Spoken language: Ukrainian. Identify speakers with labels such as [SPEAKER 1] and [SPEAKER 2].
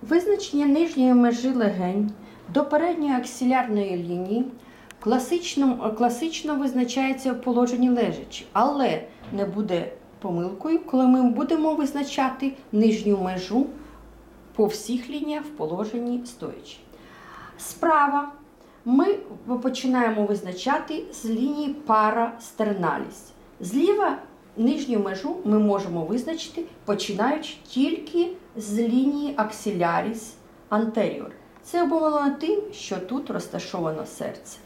[SPEAKER 1] Визначення нижньої межі легень до передньої аксилярної лінії класично визначається в положенні лежачи, але не буде помилкою, коли ми будемо визначати нижню межу по всіх лініях в положенні стоячи. Справа ми починаємо визначати з лінії парастерналіс. Зліва нижню межу ми можемо визначити, починаючи тільки з лінії аксиляріс антеріор. Це обумовлено тим, що тут розташовано серце.